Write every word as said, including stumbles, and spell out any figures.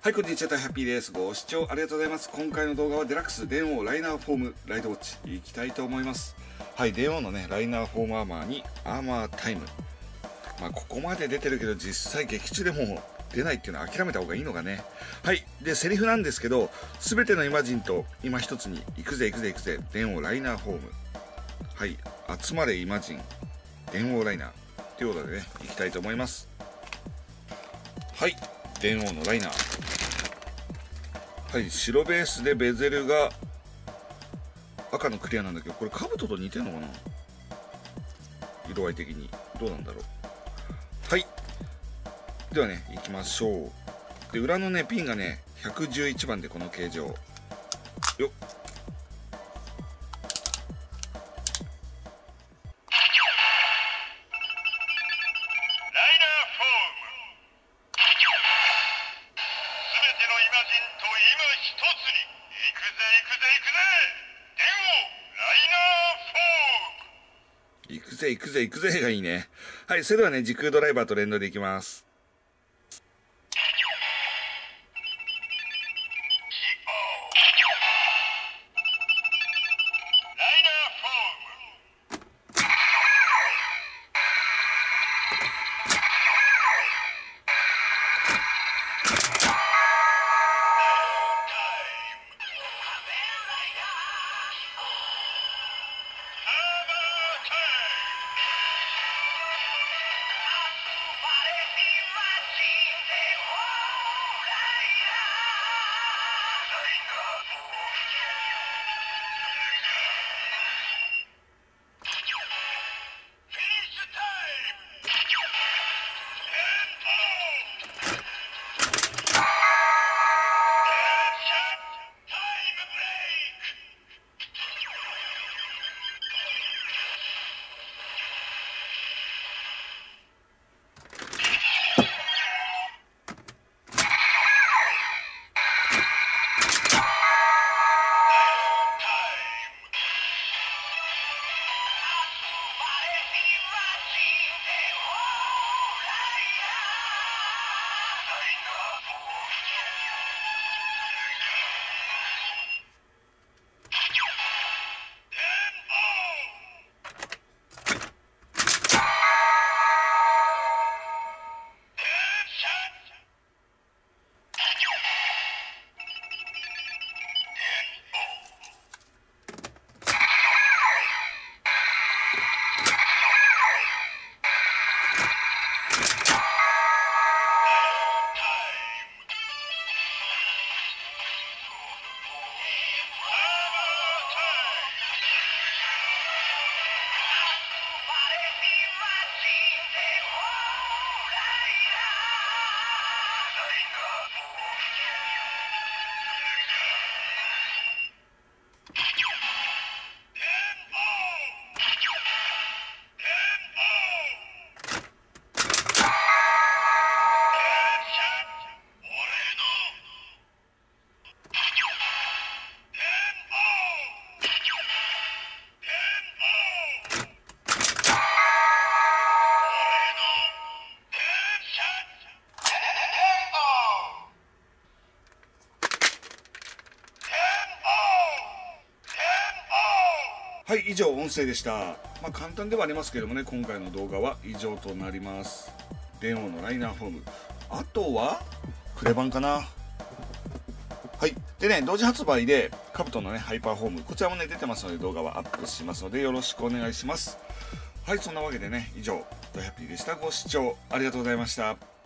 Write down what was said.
はい、こんにちは、ハッピーです。ご視聴ありがとうございます。今回の動画はデラックス電王ライナーフォームライトウォッチいきたいと思います。はい、電王のね、ライナーフォームアーマーにアーマータイム。まあ、ここまで出てるけど、実際劇中でも出ないっていうのは諦めた方がいいのがね。はい、で、セリフなんですけど、すべてのイマジンと今一つに、行くぜ行くぜ行くぜ、電王ライナーフォーム。はい、集まれイマジン、電王ライナー。ということでね、いきたいと思います。はい、電王のライナー。はい、白ベースでベゼルが赤のクリアなんだけど、これ兜と似てんのかな、色合い的にどうなんだろう。はい、ではね、いきましょう。で、裏のねピンがねひゃくじゅういちばんで、この形状よっ。行くぜ行くぜ行くぜがいいね。はい、それではね、時空ドライバーと連動でいきます。はい、以上音声でした。まあ簡単ではありますけどもね、今回の動画は以上となります。電王のライナーフォーム、あとはクレバンかな。はい、でね、同時発売でカブトのねハイパーフォーム、こちらもね出てますので、動画はアップしますのでよろしくお願いします。はい、そんなわけでね、以上ドハッピーでした。ご視聴ありがとうございました。